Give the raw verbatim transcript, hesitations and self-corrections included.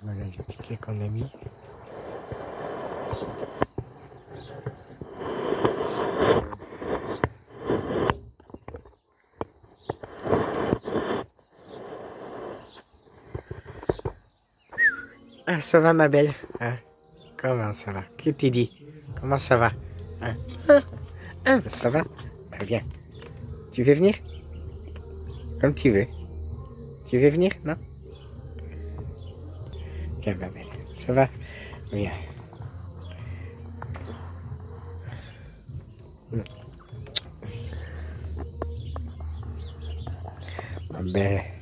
Voilà le ticket qu'on a mis. Ah, ça va ma belle, hein? Comment ça va? Qui t'a dit? Comment ça va? Hein? Ah, ah, ça va? Ah, bien. Tu veux venir? Comme tu veux. Tu veux venir, non? Tiens ma belle, ça va? Viens. Ma belle.